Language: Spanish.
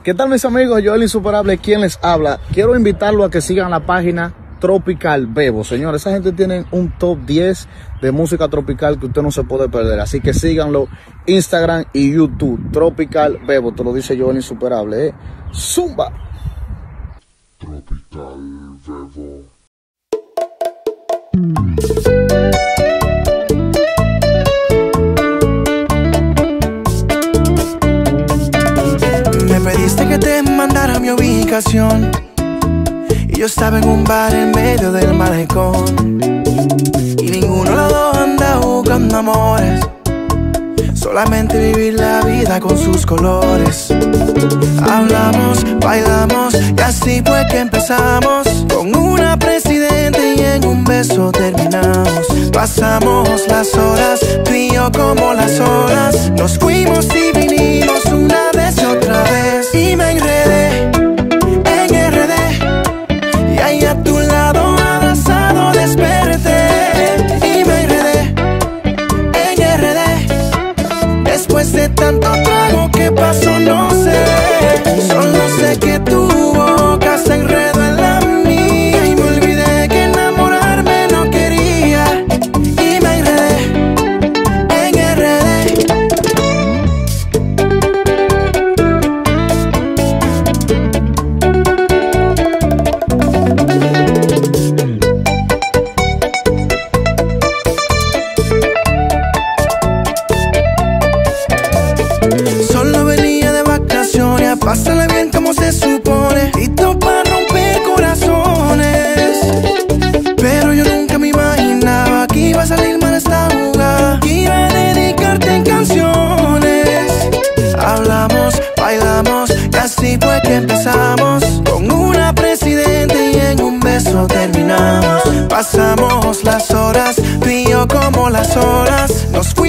¿Qué tal, mis amigos? Yo, el Insuperable, quien les habla. Quiero invitarlo a que sigan la página Tropical Bebo. Señores, esa gente tiene un top 10 de música tropical que usted no se puede perder. Así que síganlo, Instagram y YouTube. Tropical Bebo, te lo dice yo, el Insuperable, ¿eh? Zumba. Tropical Bebo. Me pediste que te mandara mi ubicación y yo estaba en un bar en medio del malecón y ninguno de los dos anda buscando amores, solamente vivir la vida con sus colores. Hablamos, bailamos y así fue que empezamos, con una presidenta y en un beso terminamos. Pasamos las horas, tú y yo como las olas, nos fuimos y vinimos una vez y otra vez. Y me enredé en RD y ahí a tu lado abrazado desperté. Y me enredé en RD después de tanto trago, ¿qué pasó? No sé, solo sé que tu boca se enredó en la mía y me olvidé que enamorarme no quería. Y me enredé en RD. Solo venía de vacaciones a pasarla bien como se supone, listo para romper corazones. Pero yo nunca me imaginaba que iba a salir mal esta jugada, que iba a dedicarte en canciones. Hablamos, bailamos y así fue que empezamos, con una presidenta y en un beso terminamos. Pasamos las horas, tú y yo como las olas, nos fuimos